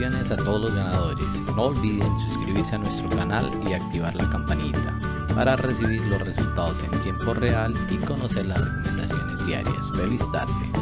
felicitaciones a todos los ganadores. No olviden suscribirse a nuestro canal y activar la campanita para recibir los resultados en tiempo real y conocer las recomendaciones diarias. ¡Feliz tarde!